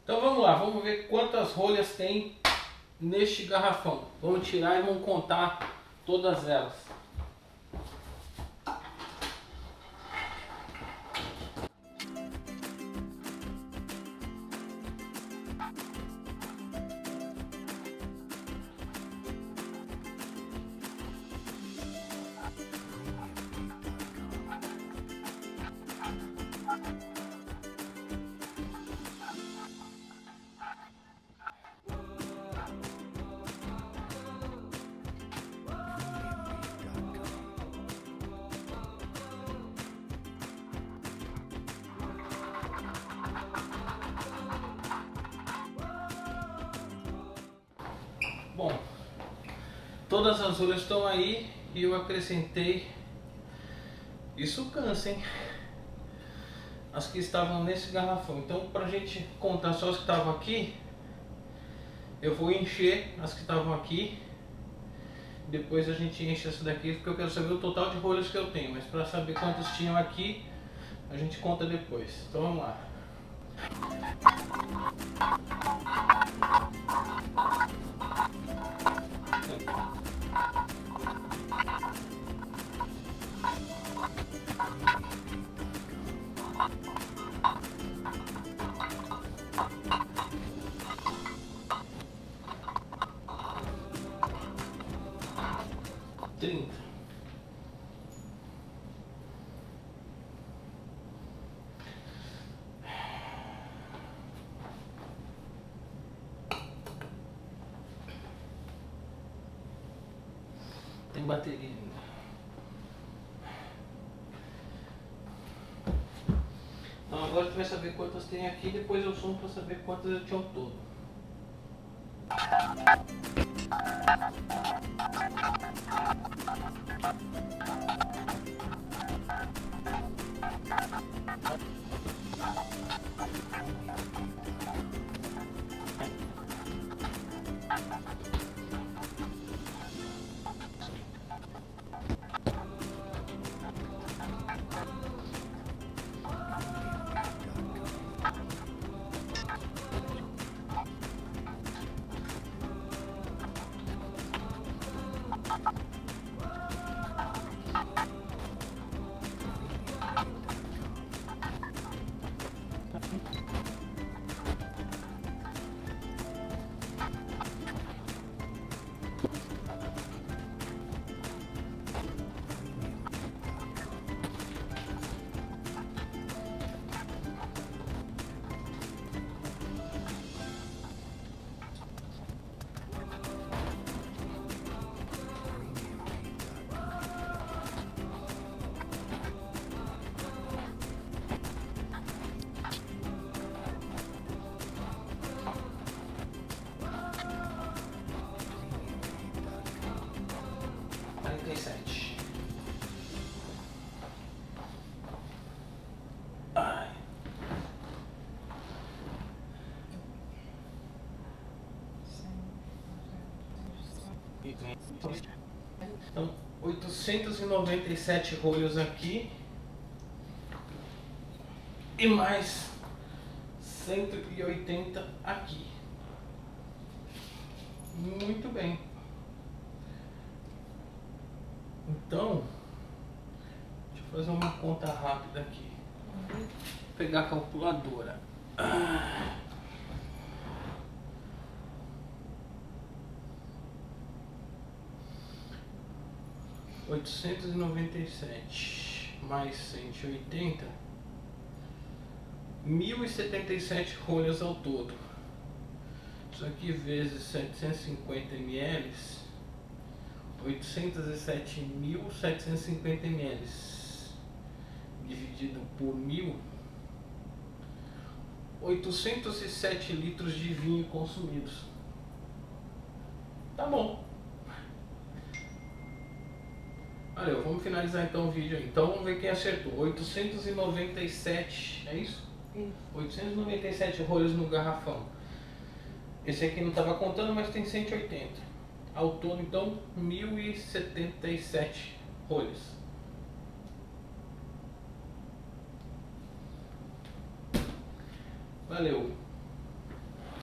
Então vamos lá, vamos ver quantas rolhas tem neste garrafão. Vamos tirar e vamos contar todas elas. Bom, todas as rolhas estão aí e eu acrescentei, isso cansa, hein? As que estavam nesse garrafão. Então, pra gente contar só as que estavam aqui, eu vou encher as que estavam aqui. Depois a gente enche essa daqui, porque eu quero saber o total de rolhas que eu tenho. Mas para saber quantas tinham aqui, a gente conta depois. Então vamos lá. Tem bateria ainda. Então agora tu vai saber quantas tem aqui, depois eu somo para saber quantas eu tinha ao todo. Então, 897 rolhas aqui e mais 180 aqui. Muito bem. Então, deixa eu fazer uma conta rápida aqui. Vou pegar a calculadora. 897 mais 180, 1077 rolhas ao todo. Isso aqui vezes 750 ml, 807.750 ml dividido por 1000, 807 litros de vinho consumidos. Tá bom. Valeu, vamos finalizar então o vídeo aí. Então vamos ver quem acertou. 897, é isso? Sim. 897 rolhas no garrafão. Esse aqui não estava contando, mas tem 180. Ao todo então 1077 rolhas. Valeu.